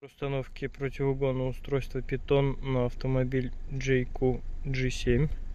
Установки противоугонного устройства Python на автомобиль JQ G7.